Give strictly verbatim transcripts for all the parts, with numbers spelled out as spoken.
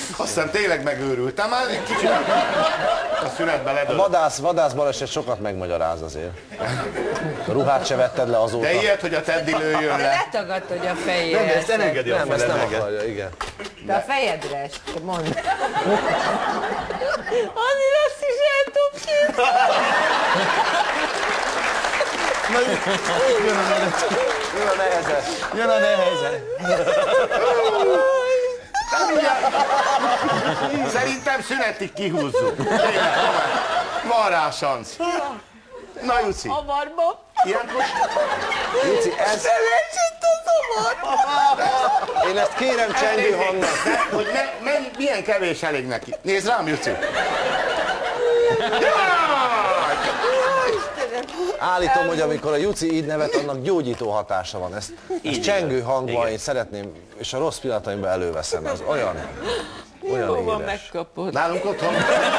Azt hiszem tényleg megőrültem, már egy kicsit a szünetben ledől. A vadász, vadász baleset sokat megmagyaráz azért. A ruhát se vetted le azóta. De ilyet, hogy a Teddy lőjön le. Letagadtad, hogy a fejére. Nem, ezt elengedi a Nem, ezt nem akarja, igen. De a fejedre est, mondd. Azért azt is el tudom képzelni. Jön a neheze. Jön a neheze. Szerintem szünetig kihúzzuk. Van rá szansz. Na, Juci. Avarba. Ilyenkor... Juci, ez... Szerencsét az avarba. Én ezt kérem csengő hangnak. De, hogy me, me, milyen kevés elég neki. Nézd rám, Juci. Állítom, hogy amikor a Juci így nevet, annak gyógyító hatása van. Ezt, ezt csengő hangban én szeretném, és a rossz pillanataimban előveszem. Ez olyan, olyan Hova édes. megkapod? Nálunk otthon.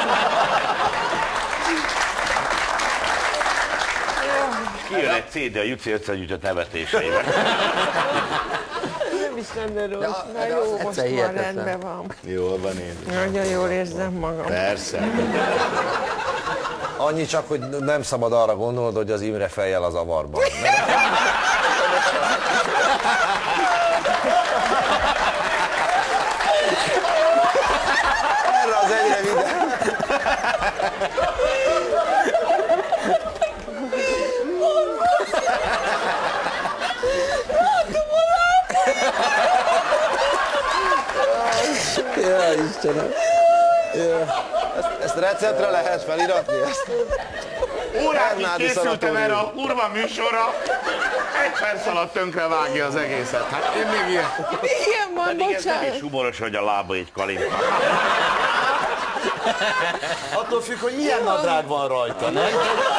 Kijön egy cé dé a Juci összegyűjtött nevetéseivel. Nem is lenne rossz. Na de jó, az most egyszer már hihetetlen. rendben van. Jól van én. Nagyon jól érzem magam. Persze. Annyi csak, hogy nem szabad arra gondolnod, hogy az Imre fejjel az avarban. Erre az egyre videó. Ja, Istenem. Ja. Ezt, ezt receptre lehet feliratni? Ezt? Órákig Bernádi készültem szanatórium. erre a kurva műsorra. Egy perc alatt tönkre vágja az egészet. Hát én még ilyen... Igen, van, Pedig ez nem bocsánat. is humoros, hogy a lába így kalimpa. Attól függ, hogy milyen nadrág van rajta, nem?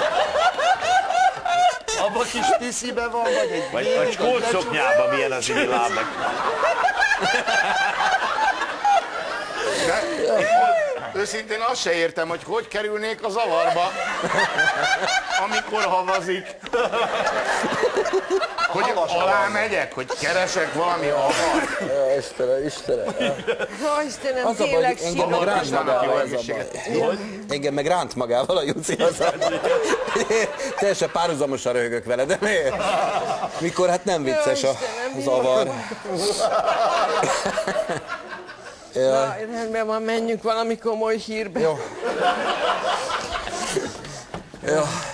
Abba kis tisziben van, vagy egy Vagy a skótszoknyában milyen az így lábak. De, őszintén azt se értem, hogy hogy kerülnék a zavarba, amikor havazik. Hogy alá megyek, hogy keresek valami havat. Ja, Istenem, Istenem. Ó, Istenem, Az a baj, tényleg hogy engem meg sírok. ránt magával ez a egészséget. baj. Engem meg ránt magával a Juci az. Teljesen párhuzamosan röhögök vele, de miért? Mikor hát nem vicces a zavar. Na, rendben van, menjünk valami komoly hírbe. Jó. Jó.